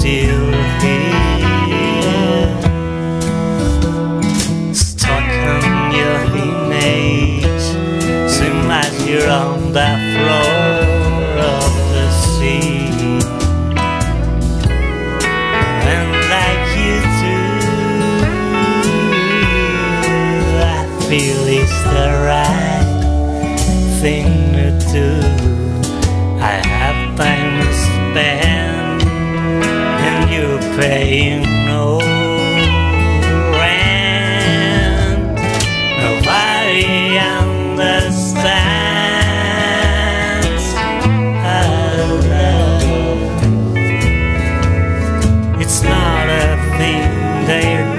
still here, stuck on your image, same as you're on the floor of the sea. And like you do, I feel it's the right thing to do. I have time to spend, and you're paying no rent. Nobody understands our love. It's not a thing they're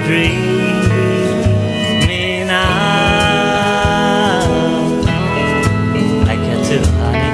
dreaming of, like I do, honey.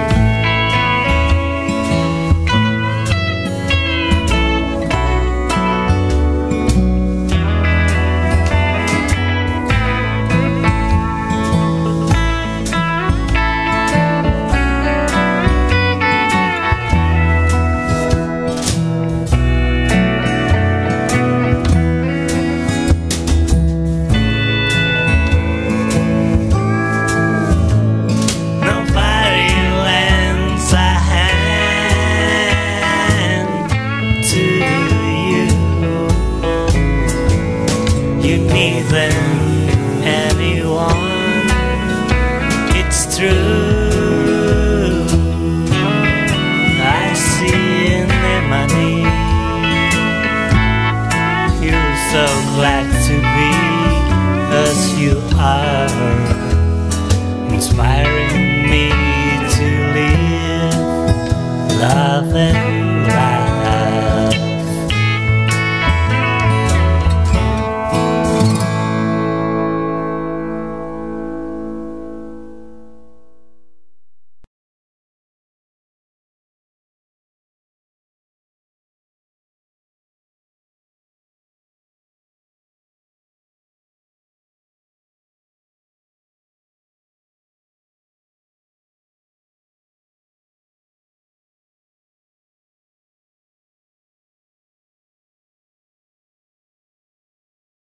You need than anyone, it's true. I see Anemone, you're so glad to be as you are, inspiring me to live, love and